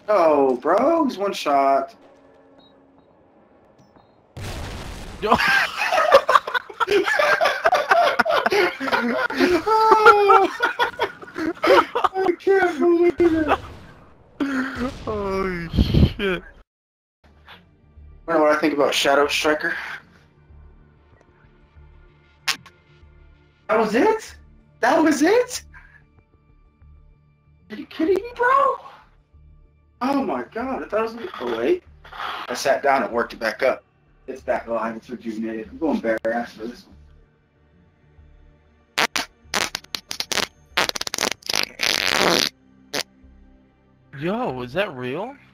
Oh, bro, he's one shot. Oh, I can't believe it. Oh shit. I don't know what I think about Shadow Striker. That was it? That was it? Are you kidding me, bro? Oh my god, I thought it was. Oh, wait. I sat down and worked it back up. It's back alive. It's rejuvenated. I'm going bare ass for this one. Yo, is that real?